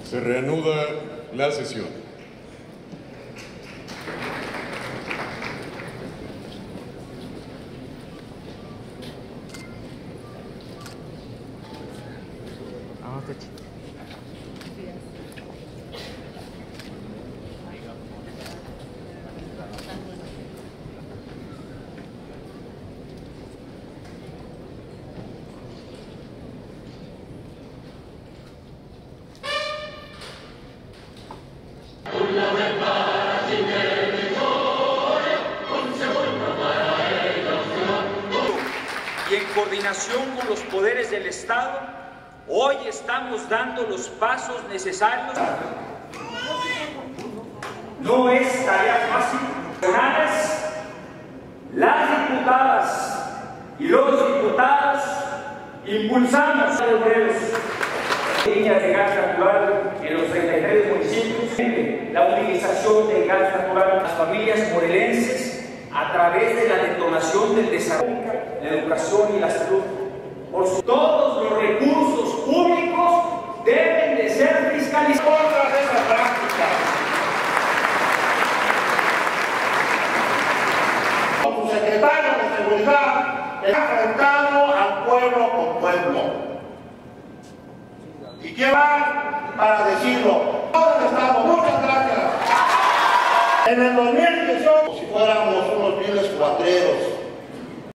Se reanuda la sesión. Y en coordinación con los poderes del Estado, hoy estamos dando los pasos necesarios. No es tarea fácil. Las diputadas y los diputados impulsamos a los obreros líneas de gas natural en los 33 municipios, la utilización de gas natural en las familias morelenses a través de la detonación del desarrollo, la educación y la salud. Todos los recursos públicos deben de ser fiscalizados contra esta práctica. Como secretario de Seguridad, he enfrentado al pueblo con pueblo. Y quiero para decirlo, todos estamos, muchas gracias. En el 2018, si fuéramos unos viles cuatreros,